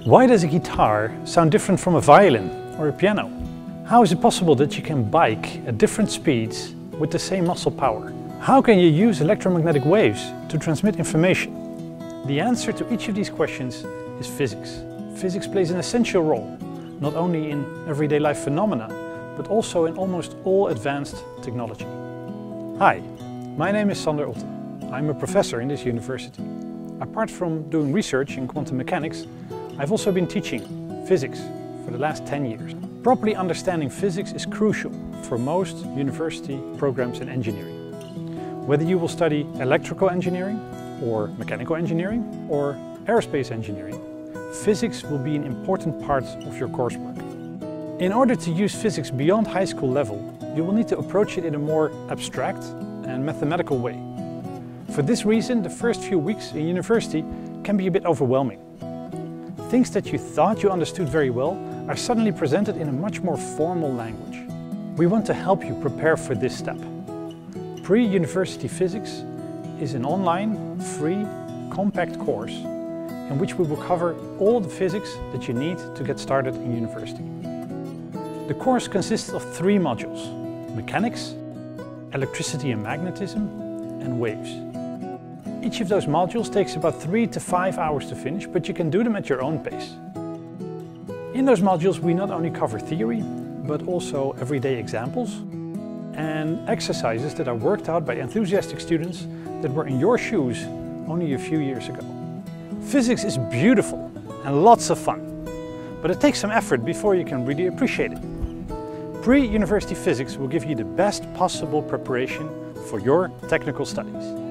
Why does a guitar sound different from a violin or a piano? How is it possible that you can bike at different speeds with the same muscle power? How can you use electromagnetic waves to transmit information? The answer to each of these questions is physics. Physics plays an essential role, not only in everyday life phenomena, but also in almost all advanced technology. Hi, my name is Sander Otte. I'm a professor in this university. Apart from doing research in quantum mechanics, I've also been teaching physics for the last 10 years. Properly understanding physics is crucial for most university programs in engineering. Whether you will study electrical engineering or mechanical engineering or aerospace engineering, physics will be an important part of your coursework. In order to use physics beyond high school level, you will need to approach it in a more abstract and mathematical way. For this reason, the first few weeks in university can be a bit overwhelming. Things that you thought you understood very well are suddenly presented in a much more formal language. We want to help you prepare for this step. Pre-University Physics is an online, free, compact course in which we will cover all the physics that you need to get started in university. The course consists of 3 modules: mechanics, electricity and magnetism, and waves. Each of those modules takes about 3 to 5 hours to finish, but you can do them at your own pace. In those modules we not only cover theory, but also everyday examples and exercises that are worked out by enthusiastic students that were in your shoes only a few years ago. Physics is beautiful and lots of fun, but it takes some effort before you can really appreciate it. Pre-University Physics will give you the best possible preparation for your technical studies.